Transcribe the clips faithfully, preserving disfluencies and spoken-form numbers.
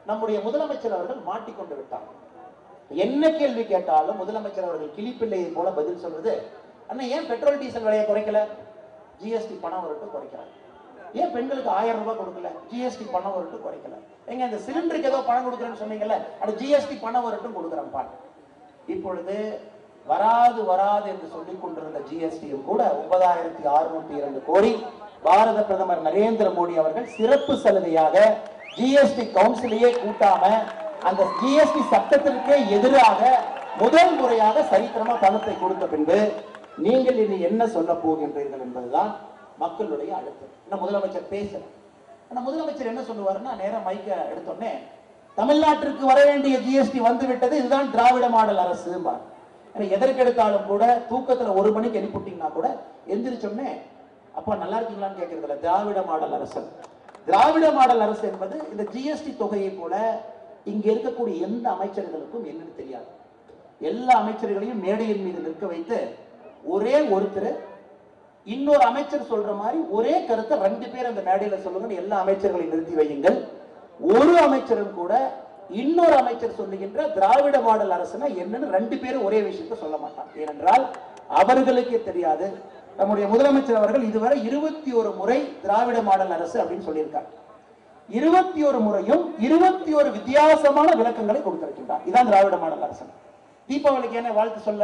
நம்முடைய முதலமைச்சர் அவர்கள் மாட்டிக்கொண்டு விட்டார். என்ன கேள்வி கேட்டாலும் முதலமைச்சர் அவர்கள் கிளிப்பிள்ளையை போல பதில் சொல்வது, அண்ணா ஏன் பெட்ரோல் டீசல் விலையை குறைக்கல? ஜிஎஸ்டி பணம் வரட்டும் குறைக்கிறாங்க. ஏன் பெண்களுக்கு ஆயிரம் ரூபாய் கொடுக்கல? ஜிஎஸ்டி பணம் வரட்டும் குறைக்கல. எங்க இந்த சிலிண்டருக்கு ஏதோ பணம் கொடுக்குறேன்னு சொன்னீங்கல்ல, அது ஜிஎஸ்டி பணம் வரட்டும் கொடுக்குறேன் பாரு. இப்பொழுது வராது வராது என்று சொல்லிக் கொண்டிருந்த ஜிஎஸ்டியும் கூட ஒன்பதாயிரத்தி அறுநூத்தி இரண்டு கோடி பாரத பிரதமர் நரேந்திர மோடி அவர்கள் சிறப்பு சலுகையாக ஜிஎஸ்டி கவுன்சிலையே கூட்டாம அந்த ஜிஎஸ்டி சட்டத்திற்கே எதிராக முதல் முறையாக சரித்திரமா பணத்தை கொடுத்த பின்பு நீங்கள் இனி என்ன சொல்ல போகின்றீர்கள் என்பதுதான் மக்களுடைய அழுத்தம். முதலமைச்சர் பேசல. முதலமைச்சர் என்ன சொல்லுவாருன்னா, நேரம் மைக்க எடுத்தோடனே தமிழ்நாட்டிற்கு வர வேண்டிய ஜிஎஸ்டி வந்து விட்டது, இதுதான் திராவிட மாடல் அரசு. எதற்கெடுத்தாலும் கூட தூக்கத்துல ஒரு மணிக்கு எழுப்பிட்டீங்கன்னா கூட எந்திரிச்சோடனே அப்பா நல்லா இருக்கீங்களான்னு கேட்கறதுல திராவிட மாடல் அரசு. திராவிட மாடல் அரசு என்பது இந்த ஜிஎஸ்டி தொகையை போல இங்க இருக்கக்கூடிய எந்த அமைச்சர்களுக்கும் என்னன்னு தெரியாது. எல்லா அமைச்சர்களையும் மேடையின் மீது நிற்க வைத்து ஒரே ஒருத்தர் இன்னொரு அமைச்சர் சொல்ற மாதிரி ஒரே கருத்தை ரெண்டு பேர் அந்த மேடையில சொல்லுங்க, எல்லா அமைச்சர்களையும் நிறுத்தி வையுங்கள். ஒரு அமைச்சரும் கூட இன்னொரு அமைச்சர் சொல்லுகின்ற திராவிட மாடல் அரசுனா என்னன்னு ரெண்டு பேரும் ஒரே விஷயத்தை சொல்ல மாட்டாங்க. ஏனென்றால் அவர்களுக்கே தெரியாது. நம்முடைய முதலமைச்சர் அவர்கள் இதுவரை இருபத்தி ஒரு முறை திராவிட மாடல் அரசு அப்படின்னு சொல்லியிருக்காங்க. இருபத்தி ஒரு முறையும் இருபத்தி ஒரு வித்தியாசமான விளக்கங்களை கொடுத்திருக்கின்றார். இதான் திராவிட மாடல் அரசு. தீபாவளிக்கு என்ன வாழ்த்து சொல்ல?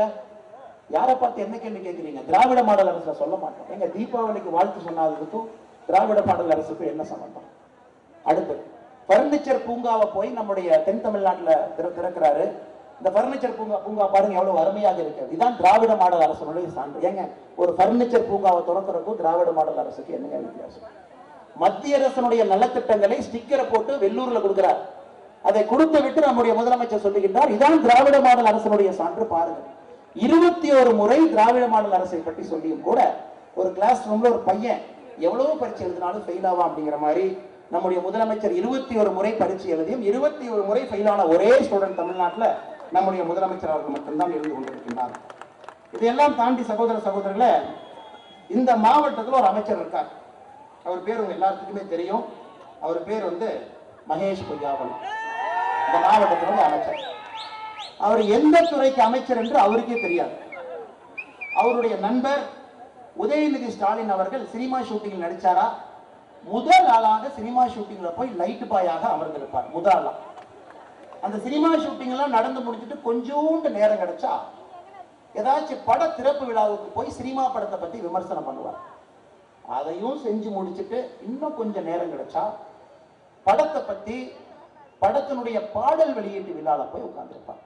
யாரை பார்த்து என்ன கேள்வி கேட்கிறீங்க? திராவிட மாடல் அரசு சொல்ல மாட்டோம். எங்க தீபாவளிக்கு வாழ்த்து சொன்னதுக்கும் திராவிட மாடல் அரசுக்கும் என்ன சம்பந்தம்? அடுத்து பர்னிச்சர் பூங்காவை போய் நம்முடைய தென் தமிழ்நாட்டில் திறக்கிறாரு. இந்த பர்னிச்சர் பூங்கா பூங்கா பாருங்க எவ்வளவு அருமையாக இருக்கு. இதுதான் திராவிட மாடல் அரசுடைய சான்று. ஏங்க ஒரு பர்னிச்சர் பூங்காவை திறக்கிறதுக்கும் திராவிட மாடல் அரசுக்கு என்னங்க வித்தியாசம்? மத்திய அரசனுடைய நலத்திட்டங்களை ஸ்டிக்கரை போட்டு வெள்ளூர்ல கொடுக்கிறார். அதை கொடுத்து விட்டு நம்முடைய முதலமைச்சர் சொல்லுகின்றார், இதான் திராவிட மாடல் அரசனுடைய சான்று பாருங்க. இருபத்தி ஒரு முறை திராவிட மாடல் அரசை பற்றி சொல்லியும் கூட ஒரு கிளாஸ் ரூம்ல ஒரு பையன் எவ்வளவு பரீட்சை எழுதினாலும் ஃபெயில் ஆவான் அப்படிங்கிற மாதிரி நம்முடைய முதலமைச்சர் இருபத்தி ஒரு முறை பரீட்சை எழுதியும் இருபத்தி ஒரு முறை ஃபெயிலான ஒரே ஸ்டூடெண்ட் தமிழ்நாட்டில் நம்முடைய முதலமைச்சர் அவர்கள் மட்டும்தான் இருந்து கொண்டிருக்கின்றார். இதையெல்லாம் தாண்டி சகோதர சகோதரர்களே, இந்த மாவட்டத்தில் ஒரு அமைச்சர் இருக்கார். அவர் பேர் உங்க எல்லாத்துக்குமே தெரியும். அவர் பேர் வந்து மகேஷ் பொய்யாமொழி. இந்த மாவட்டத்தினுடைய அமைச்சர். அவர் எந்த துறைக்கு அமைச்சர் என்று அவருக்கே தெரியாது. அவருடைய நண்பர் உதயநிதி ஸ்டாலின் அவர்கள் சினிமா ஷூட்டிங்கில் நடிச்சாரா, முதல் ஆளாக சினிமா ஷூட்டிங்ல போய் லைட் பாயாக அமர்ந்திருப்பார். முதல் ஆளா அந்த சினிமா ஷூட்டிங் எல்லாம் நடந்து முடிச்சுட்டு கொஞ்சோண்டு நேரம் கிடைச்சா ஏதாச்சும் பட திறப்பு விழாவுக்கு போய் சினிமா படத்தை பத்தி விமர்சனம் பண்ணுவார். அதையும் செஞ்சு முடிச்சுட்டு இன்னும் கொஞ்சம் நேரம் கிடைச்சா படத்தை பத்தி படத்தினுடைய பாடல் வெளியீட்டு விழால போய் உட்கார்ந்துருப்பார்.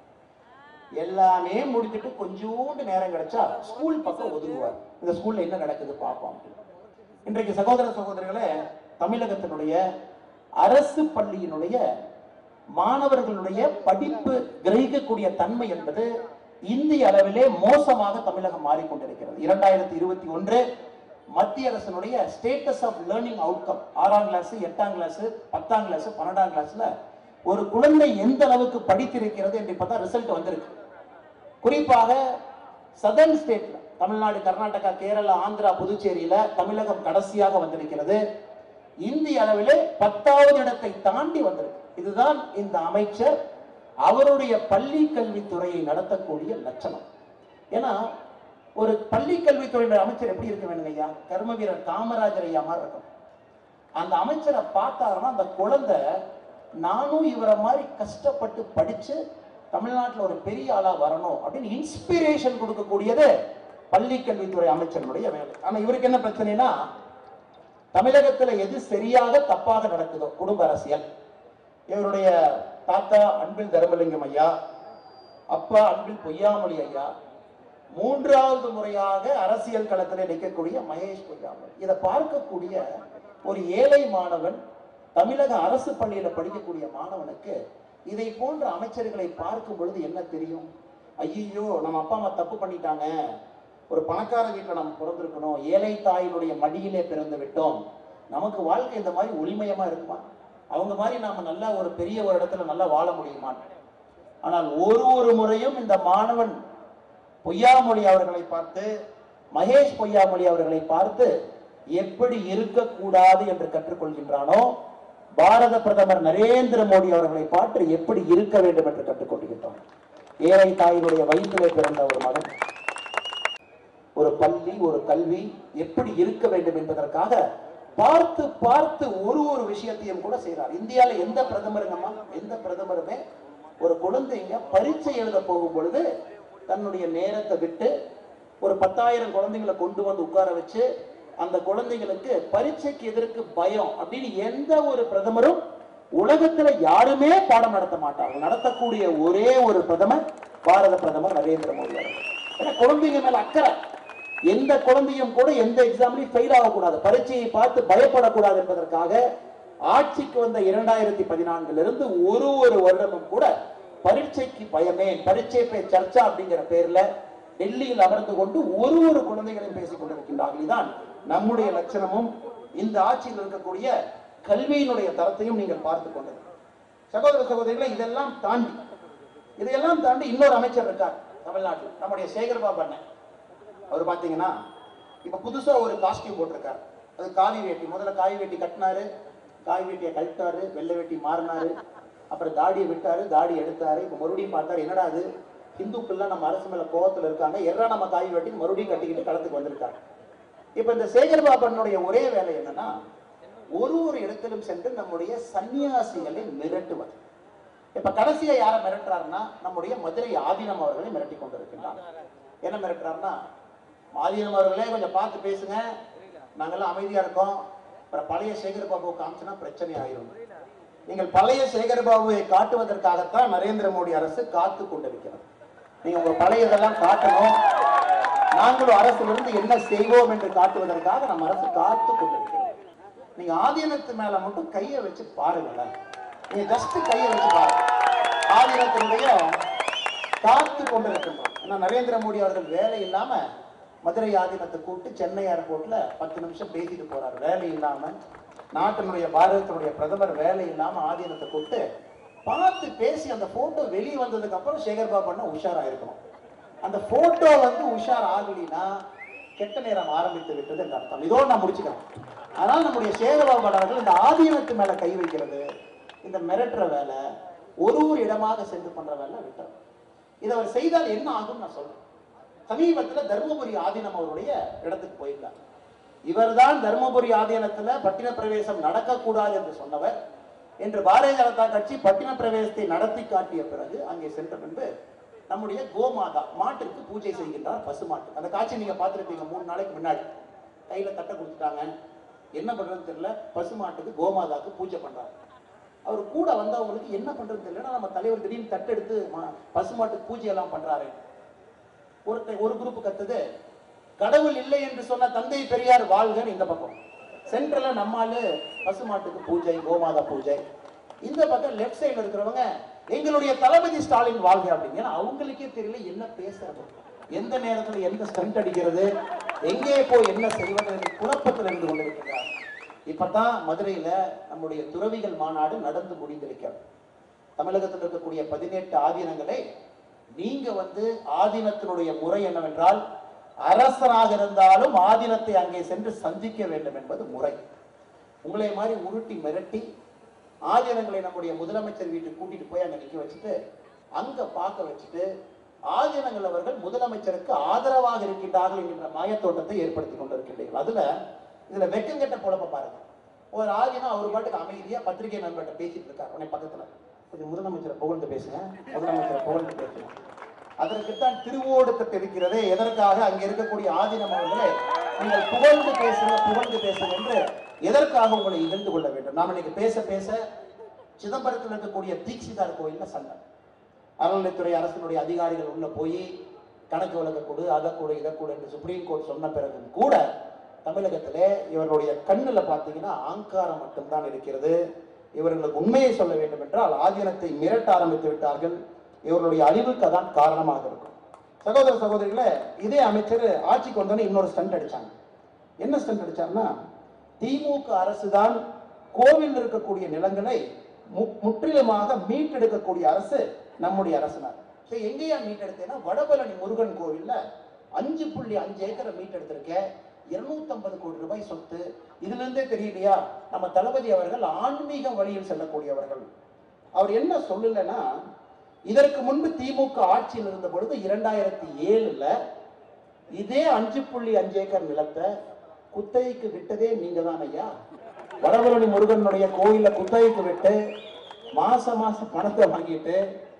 எல்லாமே முடிச்சுட்டு கொஞ்சோண்டு நேரம் கிடைச்சா ஸ்கூல் பக்கம் ஒதுங்குவார். இந்த ஸ்கூல்ல என்ன நடக்குது பார்ப்போம். இன்றைக்கு சகோதர சகோதரிகளே, தமிழகத்தினுடைய அரசு பள்ளியினுடைய மாணவர்களுடைய படிப்பு கிரகிக்கக்கூடிய தன்மை என்பது இந்திய அளவிலே மோசமாக தமிழகம் மாறிக்கொண்டிருக்கிறது. இரண்டாயிரத்தி இருபத்தி ஒன்று மத்திய அரசினுடைய ஸ்டேட்டஸ் ஆஃப் லேர்னிங் அவுட்கம் ஆறாம் கிளாஸ், எட்டாம் கிளாஸ், பத்தாம் கிளாஸ், பன்னெண்டாம் கிளாஸ்ல ஒரு குழந்தை எந்த அளவுக்கு படித்திருக்கிறது என்று பார்த்தா ரிசல்ட் வந்திருக்கு. குறிப்பாக சதர்ன் ஸ்டேட்ல தமிழ்நாடு, கர்நாடகா, கேரளா, ஆந்திரா, புதுச்சேரியில தமிழகம் கடைசியாக வந்திருக்கிறது. இந்திய அளவிலே பத்தாவது இடத்தை தாண்டி வந்திருக்கு. இதுதான் இந்த அமைச்சர் அவருடைய பள்ளி கல்வித்துறையை நடத்தக்கூடிய லட்சணம். ஏன்னா ஒரு பள்ளி கல்வித்துறையுடைய அமைச்சர் எப்படி இருக்க வேணும் ஐயா? கர்ம வீரர் காமராஜர் ஐயா மாதிரி இருக்கும். அந்த அமைச்சரை பார்த்தாருன்னா அந்த குழந்தை நானும் இவரை மாதிரி கஷ்டப்பட்டு படிச்சு தமிழ்நாட்டில் ஒரு பெரிய ஆளா வரணும் அப்படின்னு இன்ஸ்பிரேஷன் கொடுக்கக்கூடியது பள்ளி கல்வித்துறை அமைச்சர்களுடைய வேலை. ஆனா இவருக்கு என்ன பிரச்சனைனா, தமிழகத்துல எது சரியாக தப்பாக நடக்குதோ குடும்ப அரசியல், இவருடைய தாத்தா அன்பில் தர்மலிங்கம் ஐயா, அப்பா அன்பில் பொய்யாமொழி ஐயா, மூன்றாவது முறையாக அரசியல் களத்தில் நிற்கக்கூடிய மகேஷ் பொய்யாமொழி, இதை பார்க்கக்கூடிய ஒரு ஏழை மாணவன், தமிழக அரசு பள்ளியில படிக்கக்கூடிய மாணவனுக்கு இதை போன்ற அமைச்சர்களை பார்க்கும் பொழுது என்ன தெரியும்? ஐயோ நம்ம அப்பா அம்மா தப்பு பண்ணிட்டாங்க, ஒரு பணக்கார வீட்டில் நம்ம பிறந்திருக்கணும், ஏழை தாயினுடைய மடியிலே பிறந்து விட்டோம், நமக்கு வாழ்க்கை இந்த மாதிரி ஒளிமயமா இருக்குமா, அவங்க மாதிரி நாம நல்லா ஒரு பெரிய ஒரு இடத்துல நல்லா வாழ முடியுமா? ஆனால் ஒரு ஒரு முறையும் இந்த மாணவன் பொய்யாமொழி அவர்களை பார்த்து, மகேஷ் பொய்யாமொழி அவர்களை பார்த்து எப்படி இருக்கக்கூடாது என்று கற்றுக்கொள்கின்றானோ, பாரத பிரதமர் நரேந்திர மோடி அவர்களை பார்த்து எப்படி இருக்க வேண்டும் என்று கற்றுக்கொண்டிருக்கிறோம். ஏழை தாயினுடைய வயிற்றிலே பிறந்த ஒரு மகன், ஒரு பள்ளி, ஒரு கல்வி எப்படி இருக்க வேண்டும் என்பதற்காக பார்த்து பார்த்து ஒரு ஒரு விஷயத்தையும் கூட செய்யறார். இந்தியாவில் எந்த பிரதமருங்கம்மா, எந்த பிரதமருமே ஒரு குழந்தைங்க பரீட்சை எழுத போகும் பொழுது தன்னுடைய நேரத்தை விட்டு ஒரு பத்தாயிரம் குழந்தைங்களை கொண்டு வந்து உட்கார வச்சு அந்த குழந்தைகளுக்கு பரீட்சைக்கு எதற்கு பயம் அப்படின்னு எந்த ஒரு பிரதமரும் உலகத்துல யாருமே பாடம் நடத்த மாட்டார்கள். நடத்தக்கூடிய ஒரே ஒரு பிரதமர் பாரத பிரதமர் நரேந்திர மோடி அவர்கள். ஏன்னா குழந்தைங்க மேல அக்கறை. எந்த குழந்தையும் கூட எந்த எக்ஸாம்லையும் ஃபெயில் ஆகக்கூடாது, பரீட்சையை பார்த்து பயப்படக்கூடாது என்பதற்காக ஆட்சிக்கு வந்த இரண்டாயிரத்தி பதினான்குல இருந்து ஒரு ஒரு வருடமும் கூட பரீட்சைக்கு பயமே, பரீட்சை பே சர்ச்சா அப்படிங்கிற பேர்ல டெல்லியில் அமர்ந்து கொண்டு ஒரு ஒரு குழந்தைகளையும் பேசிக் கொண்டிருக்கின்றார்கள். இதுதான் நம்முடைய லட்சணமும் இந்த ஆட்சியில் இருக்கக்கூடிய கல்வியினுடைய தரத்தையும் நீங்கள் பார்த்து கொண்டது. சகோதர சகோதரிகளை இதெல்லாம் தாண்டி இதையெல்லாம் தாண்டி இன்னொரு அமைச்சர் இருக்கார் தமிழ்நாட்டில், நம்முடைய சேகர்பாபு அண்ணன். அவர் பாத்தீங்கன்னா இப்ப புதுசா ஒரு காஸ்டியூம் போட்டிருக்காரு. அது காவி வேட்டி. முதல்ல காவி வேட்டி கட்டினாரு, காவி வேட்டியை கழட்டாரு, வெள்ளை வேட்டி மாறினாரு, அப்புறம் தாடியை விட்டாரு, தாடி எடுத்தாரு. இப்ப மறுபடியும் பார்த்தாரு, என்னடா அது இந்துக்கள்லாம் நம்ம அரசு மேல கோபத்துல இருக்காங்க, எறா நம்ம காவி வேட்டி மறுபடியும் கட்டிக்கிட்டு களத்துக்கு வந்திருக்காங்க. இப்ப இந்த சேகர்பாபனுடைய ஒரே வேலை என்னன்னா, ஒரு ஒரு இடத்திலும் சென்று நம்முடைய சன்னியாசிகளை மிரட்டுவது. இப்ப கடைசியா யாரை மிரட்டுறாருன்னா, நம்முடைய மதுரை ஆதீனம் அவர்களை மிரட்டி கொண்டிருக்கின்றார். என்ன மிரட்டுறாருன்னா, ஆதீனம் அவர்களே கொஞ்சம் பார்த்து பேசுங்க, நாங்கெல்லாம் அமைதியா இருக்கோம், அப்புறம் பழைய சேகர்பாபுவை காமிச்சுனா பிரச்சனை ஆயிரும். நீங்கள் பழைய சேகர்பாபுவை காட்டுவதற்காகத்தான் நரேந்திர மோடி அரசு காத்து கொண்டிருக்கிறது. நீங்க உங்க பழையதெல்லாம் காட்டணும், நாங்களும் அரசிலிருந்து என்ன செய்வோம் என்று காட்டுவதற்காக நம்ம அரசு காத்து கொண்டிருக்கிறோம். நீங்க ஆதீனத்து மேல மட்டும் கையை வச்சு பாருங்களேன், நீங்க ஜஸ்ட் கையை வச்சு பாருங்க. ஆதீனத்தினுடைய காத்து கொண்டிருக்கின்றோம். ஏன்னா நரேந்திர மோடி அவர்கள் வேலை இல்லாம மதுரை ஆதீனத்தை கூப்பிட்டு சென்னை ஏர்போர்ட்ல பத்து நிமிஷம் பேசிட்டு போறாரு. வேலை இல்லாம நாட்டினுடைய பாரதத்தினுடைய பிரதமர் வேலை இல்லாம ஆதீனத்தை கூப்பிட்டு பார்த்து பேசி அந்த போட்டோ வெளியே வந்ததுக்கு அப்புறம் சேகர்பாபு அண்ணா உஷாரா இருக்கணும். அந்த போட்டோ வந்து உஷார் ஆகலினா கெட்ட நேரம் ஆரம்பித்து விட்டது என்று அர்த்தம். இதோடு நான் முடிச்சுக்கிறேன். ஆனால் நம்முடைய சேகர்பாபு அவர்கள் இந்த ஆதீனத்து மேல கை வைக்கிறது, இந்த மிரட்டுற வேலை, ஒரு ஒரு இடமாக சென்று பண்ற வேலை விட்டார். இதை அவர் செய்தால் என்ன ஆகும் நான் சொல்றேன். சமீபத்தில் தர்மபுரி ஆதீனம் அவருடைய இடத்துக்கு போயிருந்தார். இவர்தான் தர்மபுரி ஆதீனத்துல பட்டின பிரவேசம் நடக்கக்கூடாது என்று சொன்னவர். என்று பாரதிய ஜனதா கட்சி பட்டின பிரவேசத்தை நடத்தி காட்டிய பிறகு அங்கே சென்ற பின்பு நம்முடைய கோமாதா மாட்டுக்கு பூஜை செய்கின்றார், பசுமாட்டு. அந்த காட்சி நீங்க பார்த்திருப்பீங்க. மூணு நாளைக்கு முன்னாடி கையில தட்டை கொடுத்துட்டாங்க, என்ன பண்றதுன்னு தெரியல, பசுமாட்டுக்கு கோமாதாக்கு பூஜை பண்றாரு. அவர் கூட வந்தவங்களுக்கு என்ன பண்றதுன்னு தெரியல, நம்ம தலைவர் திடீர்னு தட்டெடுத்து பசுமாட்டுக்கு பூஜை எல்லாம் பண்றாரு. ஒருத்தர் ஒரு குரூப் கத்துது, கடவுள் இல்லை என்று சொன்ன தந்தை பெரியார் வாழ்கன்னு இந்த பக்கம், சென்ட்ரல்ல நம்மால பசுமாட்டுக்கு பூஜை, கோமாதா பூஜை. இந்த பக்கம் லெப்ட் சைடுல இருக்கிறவங்க எங்களுடைய தளபதி ஸ்டாலின் வாழ்க அப்படின்னு. ஏன்னா அவங்களுக்கே தெரியல என்ன பேசுறது, எந்த நேரத்துல எந்த ஸ்டண்ட் அடிக்கிறது, எங்கே போய் என்ன செய்வது என்று குழப்பத்தில் இருந்து கொண்டிருக்கிறார். இப்பதான் மதுரையில நம்முடைய துறவிகள் மாநாடு நடந்து முடிந்திருக்கிறது. தமிழகத்தில் இருக்கக்கூடிய பதினெட்டு ஆதீனங்களை நீங்க வந்து ஆதீனத்தினுடைய முறை என்னவென்றால், அரசனாக இருந்தாலும் ஆதீனத்தை அங்கே சென்று சந்திக்க வேண்டும் என்பது முறை. உங்களை மாதிரி உருட்டி மிரட்டி ஆதீனங்களை நம்முடைய முதலமைச்சர் வீட்டுக்கு கூட்டிட்டு போய் அங்க நிக்க வச்சுட்டு அங்க பார்க்க வச்சுட்டு ஆதீனங்கள் அவர்கள் முதலமைச்சருக்கு ஆதரவாக இருக்கின்றார்கள் என்கின்ற மாயத்தோட்டத்தை ஏற்படுத்தி கொண்டிருக்கின்றீர்கள். அதுல இதுல வெக்கங்கெட்ட பொழப்ப பாருங்க. ஒரு ஆதீனம் அவர் பாட்டுக்கு அமைதியா பத்திரிகை நண்பர்கிட்ட பேசிட்டு இருக்காரு. உடனே பக்கத்துல கொஞ்சம் முதலமைச்சரை புகழ்ந்து பேசுங்க, முதலமைச்சரை புகழ்ந்து பேசுங்க. அதற்குத்தான் திருவோடுத்தட்டு இருக்கிறதே. எதற்காக அங்க இருக்கக்கூடிய ஆதீனம் அவர்களே நீங்கள் புகழ்ந்து பேசுங்க, புகழ்ந்து பேசுங்க என்று எதற்காக உங்களை இகழ்ந்து கொள்ள வேண்டும்? நாம் இன்னைக்கு பேச பேச சிதம்பரத்தில் இருக்கக்கூடிய தீட்சிதார் கோயில்ல சண்டை. அறநிலைத்துறை அரசினுடைய அதிகாரிகள் உள்ள போய் கணக்கு வழக்கு கொடு, அதை கொடு, இதை கொடு என்று சுப்ரீம் கோர்ட் சொன்ன பிறகு கூட தமிழகத்திலே இவர்களுடைய கண்ணுல பார்த்தீங்கன்னா ஆங்காரம் மட்டும்தான் இருக்கிறது. இவர்களுக்கு உண்மையை சொல்ல வேண்டும் என்றால் ஆதீனத்தை மிரட்ட ஆரம்பித்து விட்டார்கள். இவர்களுடைய அழிவுக்கு அதான் காரணமாக இருக்கும். சகோதர சகோதரிகளே, இதே அமைச்சர் ஆட்சிக்கு வந்தோடனே இன்னொரு ஸ்டண்ட் அடிச்சாங்க. என்ன ஸ்டண்ட் அடிச்சாங்கன்னா, திமுக அரசு தான் கோவில் இருக்கக்கூடிய நிலங்களை முற்றிலுமாக மீட்டெடுக்கக்கூடிய அரசு நம்முடைய அரசுனார். சரி, எங்கேயா மீட்டெடுத்தேன்னா, வடபழனி முருகன் கோவில்ல அஞ்சு புள்ளி அஞ்சு ஏக்கரை மீட்டெடுத்திருக்கேன். இருநூத்தி ஐம்பது கோடி ரூபாய் சொத்து. இதுல இருந்தே தெரியலையா நம்ம தளபதி அவர்கள் ஆன்மீக வழியில் செல்லக்கூடியவர்கள். அவர் என்ன சொல்லலைன்னா, இதற்கு முன்பு திமுக ஆட்சியில் இருந்த பொழுது இரண்டாயிரத்தி ஏழுல இதே அஞ்சு புள்ளி அஞ்சு ஏக்கர் நிலத்தை குத்தகைக்கு விட்டதே நீங்க தான் ஐயா. வடபழனி முருகனுடைய கோயில குத்தகைக்கு விட்டு மாசம் மாசம் பணத்தை வாங்கிட்டு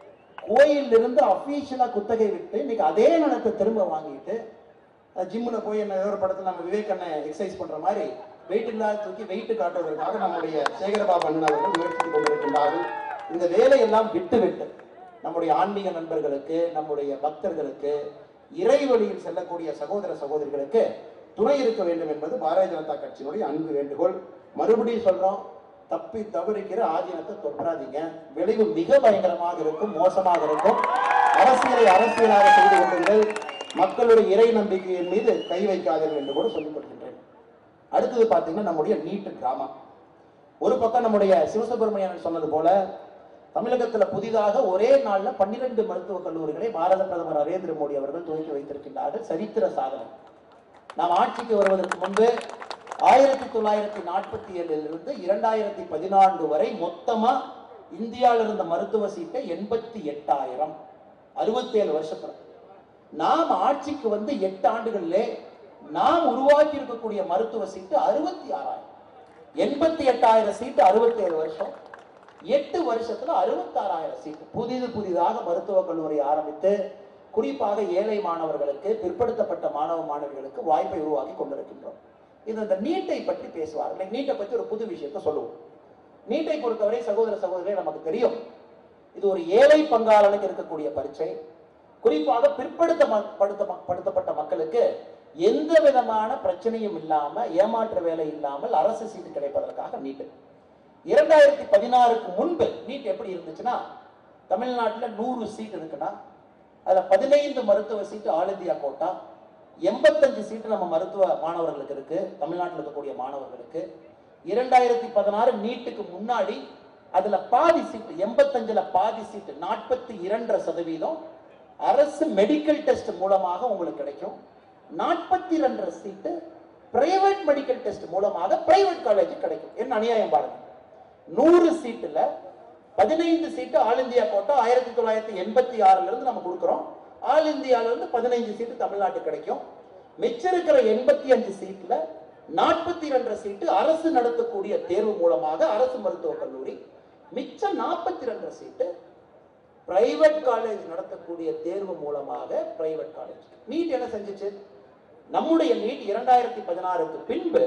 கோயில் இருந்து அபிஷியலா குத்தகை விட்டு இன்னைக்கு அதே நிலத்தை திரும்ப வாங்கிட்டு ஜிம்முல போய் என்ன ஒரு படத்துல நம்ம விவேக் அண்ணன் எக்ஸசைஸ் பண்ற மாதிரி வெயிட் இல்லாத தூக்கி வெயிட் காட்டுவதற்காக நம்முடைய சேகரபாபு அண்ணன் அவர்கள் முயற்சி கொண்டிருக்கின்றார்கள். இந்த வேலையெல்லாம் விட்டு விட்டு நம்முடைய ஆன்மீக நண்பர்களுக்கு, நம்முடைய பக்தர்களுக்கு, இறை வழியில் செல்லக்கூடிய சகோதர சகோதரிகளுக்கு துணை இருக்க வேண்டும் என்பது பாரதிய ஜனதா கட்சியினுடைய அன்பு வேண்டுகோள். மறுபடியும் சொல்றோம், தப்பி தவறுகிற ஆதீனத்தை தொற்றாதீங்க. விளைவு மிக பயங்கரமாக இருக்கும், மோசமாக இருக்கும். அரசியலை அரசியலாக செய்து கொள்ளுங்கள். மக்களுடைய இறை நம்பிக்கையின் மீது கை வைக்காதீர்கள் என்று கூட சொல்லிக் கொள்கின்றேன். அடுத்தது பார்த்தீங்கன்னா நம்முடைய நீட் டிராமா. ஒரு பக்கம் நம்முடைய சிவசுப்பிரமணியன் சொன்னது போல தமிழகத்தில் புதிதாக ஒரே நாள்ல பன்னிரண்டு மருத்துவக் கல்லூரிகளை பாரத பிரதமர் நரேந்திர மோடி அவர்கள் துவக்கி வைத்திருக்கின்றார்கள். சரித்திர சாதனை. நாம் ஆட்சிக்கு வருவதற்கு முன்பு ஆயிரத்தி தொள்ளாயிரத்தி நாற்பத்தி ஏழில் இருந்து இரண்டாயிரத்தி பதினான்கு வரை மொத்தமா இந்தியாவில் இருந்த மருத்துவ சீட்டை எண்பத்தி எட்டாயிரம். அறுபத்தி ஏழு வருஷத்துல நாம் ஆட்சிக்கு வந்து எட்டு ஆண்டுகளிலே நாம் உருவாக்கி இருக்கக்கூடிய மருத்துவ சீட்டு அறுபத்தி ஆறாயிரம். எண்பத்தி எட்டாயிரம் சீட்டு அறுபத்தி ஏழு வருஷம். எட்டு வருஷத்துல அறுபத்தி ஆறாயிரம் சீட்டு. புதிது புதிதாக மருத்துவக் கல்லூரி ஆரம்பித்து குறிப்பாக ஏழை மாணவர்களுக்கு, பிற்படுத்தப்பட்ட மாணவ மாணவிகளுக்கு வாய்ப்பை உருவாக்கி கொண்டிருக்கின்றோம். இது இந்த நீட்டை பற்றி பேசுவார்கள். நீட்டை பற்றி ஒரு புது விஷயத்தை சொல்லுவோம். நீட்டை பொறுத்தவரை சகோதர சகோதரிகளே நமக்கு தெரியும், இது ஒரு ஏழை பங்காளனுக்கு இருக்கக்கூடிய பரீட்சை. குறிப்பாக பிற்படுத்தப்பட்ட மக்களுக்கு எந்த விதமான பிரச்சனையும் இல்லாம, ஏமாற்று வேலை இல்லாமல் அரசு சீட்டு கிடைப்பதற்காக நீட்டு. இரண்டாயிரத்தி பதினாறுக்கு முன்பு நீட் எப்படி இருந்துச்சுன்னா, தமிழ்நாட்டில் நூறு சீட் இருக்குன்னா அதுல பதினைந்து மருத்துவ சீட்டு ஆல் இந்தியா கோட்டா, எண்பத்தஞ்சு சீட்டு நம்ம மருத்துவ மாணவர்களுக்கு இருக்கு, தமிழ்நாட்டில் இருக்கக்கூடிய மாணவர்களுக்கு. இரண்டாயிரத்தி பதினாறு நீட்டுக்கு முன்னாடி அதுல பாதி சீட்டு, எண்பத்தஞ்சுல பாதி சீட்டு, நாற்பத்தி இரண்டரை சதவீதம் அரசு மெடிக்கல் டெஸ்ட் மூலமாக உங்களுக்கு கிடைக்கும். நாற்பத்தி ரெண்டரை சீட்டு பிரைவேட் மெடிக்கல் டெஸ்ட் மூலமாக பிரைவேட் காலேஜ் கிடைக்கும். என்ன அநியாயம் பாருங்க. நூறு சீட்டுல பதினைந்து சீட்டு ஆல் இந்தியா கோட்டா ஆயிரத்தி தொள்ளாயிரத்தி எண்பத்தி ஆறுல இருந்து நம்ம கொடுக்கிறோம். ஆல் இந்தியால இருந்து பதினைந்து சீட்டு தமிழ்நாட்டுக்கு கிடைக்கும். மிச்சம் இருக்கிற எண்பத்தி அஞ்சு சீட்ல நாற்பத்தி ரெண்டு சீட்டு அரசு நடத்தக்கூடிய தேர்வு மூலமாக அரசு மருத்துவக் கல்லூரி, மிச்சம் நாற்பத்தி ரெண்டு சீட்டு பிரைவேட் காலேஜ் நடத்தக்கூடிய தேர்வு மூலமாக பிரைவேட் காலேஜ். நீட் என்ன செஞ்சிச்சு? நம்முடைய நீட் இரண்டாயிரத்தி பதினாறுக்கு பின்பு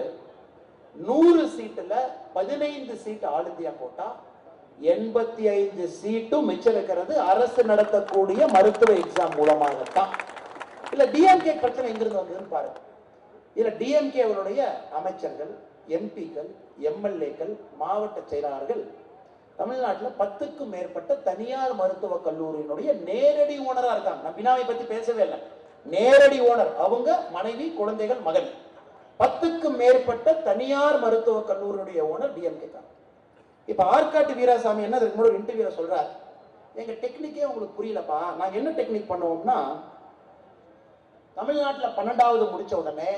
நூறு சீட்டுல பதினைந்து சீட்டு ஆல் இந்தியா கோட்டா, எண்பத்தி ஐந்து சீட்டும் மிச்சம் இருக்கிறது அரசு நடத்தக்கூடிய மருத்துவ எக்ஸாம் மூலமாகத்தான். இல்ல டிஎம்கே பிரச்சனை எங்கிருந்து வந்ததுன்னு பாருங்க. இதுல டிஎம்கே அவருடைய அமைச்சர்கள், எம்பிக்கள், எம்எல்ஏக்கள், மாவட்ட செயலாளர்கள் தமிழ்நாட்டில் பத்துக்கும் மேற்பட்ட தனியார் மருத்துவக் கல்லூரியினுடைய நேரடி ஓனரா இருக்காங்க. நான் பினாவை பத்தி பேசவே இல்லை. நேரடி ஓனர் அவங்க, மனைவி, குழந்தைகள், மகன். பத்துக்கும் மேற்பட்ட தனியார் மருத்துவக் கல்லூரியுடைய ஓனர் டிஎம்கே தான். இப்ப ஆற்காட்டு வீராசாமி என்ன அதுக்கு முன்னாடி இன்டர்வியூல சொல்றாரு, எங்க டெக்னிக்கே உங்களுக்கு புரியலப்பா, நாங்க என்ன டெக்னிக் பண்ணுவோம்னா, தமிழ்நாட்டில் பன்னெண்டாவது முடிச்ச உடனே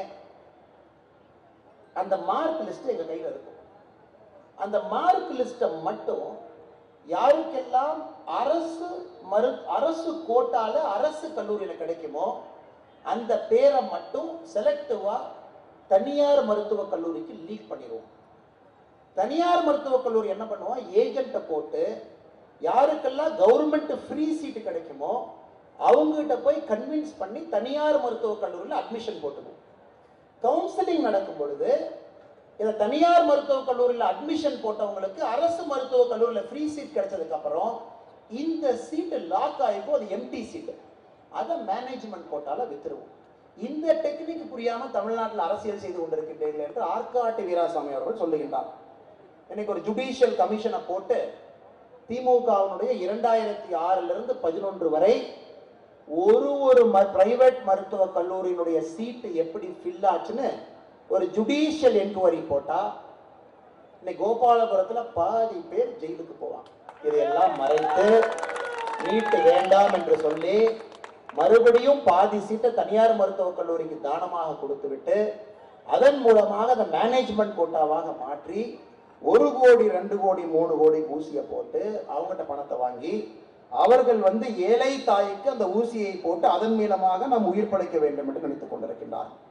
அந்த மார்க் லிஸ்ட் எங்க கையில் இருக்கும். அந்த மார்க் லிஸ்ட மட்டும் யாருக்கெல்லாம் அரசு மரு அரசு கோட்டால அரசு கல்லூரியில கிடைக்குமோ அந்த பேரை மட்டும் செலக்டிவா தனியார் மருத்துவக் கல்லூரிக்கு லீக் பண்ணிடுவோம். தனியார் மருத்துவக் கல்லூரி என்ன பண்ணுவோம், ஏஜென்ட்டை போட்டு யாருக்கெல்லாம் கவர்மெண்ட் ஃப்ரீ சீட்டு கிடைக்குமோ அவங்ககிட்ட போய் கன்வின்ஸ் பண்ணி தனியார் மருத்துவக் கல்லூரியில் அட்மிஷன் போட்டுக்குவோம். கவுன்சிலிங் நடக்கும் பொழுது இந்த தனியார் மருத்துவக் கல்லூரியில் அட்மிஷன் போட்டவங்களுக்கு அரசு மருத்துவக் கல்லூரியில் ஃப்ரீ சீட் கிடைச்சதுக்கு அப்புறம் இந்த சீட்டு லாக் ஆகிப்போ அது எம்டி சீட்டு, அதை மேனேஜ்மெண்ட் கோட்டால வித்துருவோம். இந்த டெக்னிக் புரியாம தமிழ்நாட்டில் அரசியல் செய்து கொண்டிருக்கின்றீர்கள் என்று ஆற்காட்டு வீராசாமி அவர்கள் சொல்லுகின்றார். இன்னைக்கு ஒரு ஜுடிஷியல் கமிஷனை போட்டு திமுகவினுடைய இரண்டாயிரத்தி ஆறுல இருந்து பதினொன்று வரை ஒரு ஒரு பிரைவேட் மருத்துவக் கல்லூரியினுடைய சீட்டு எப்படி ஃபில் ஆச்சுன்னு ஒரு ஜுடிஷியல் என்கொயரி போட்டா இன்னைக்கு கோபாலபுரத்துல பாதி பேர் ஜெயிலுக்கு போவாங்க. இதையெல்லாம் மறைத்து நீட்டு வேண்டாம் என்று சொல்லி மறுபடியும் பாதி சீட்டை தனியார் மருத்துவக் கல்லூரிக்கு தானமாக கொடுத்து விட்டு அதன் மூலமாக அதை மேனேஜ்மெண்ட் கோட்டாவாக மாற்றி ஒரு கோடி ரெண்டு கோடி மூணு கோடி ஊசியை போட்டு அவங்ககிட்ட பணத்தை வாங்கி அவர்கள் வந்து ஏழை தாய்க்கு அந்த ஊசியை போட்டு அதன் மூலமாக நாம் உயிர் பழைக்க வேண்டும் என்று நினைத்துக் கொண்டிருக்கின்றார்.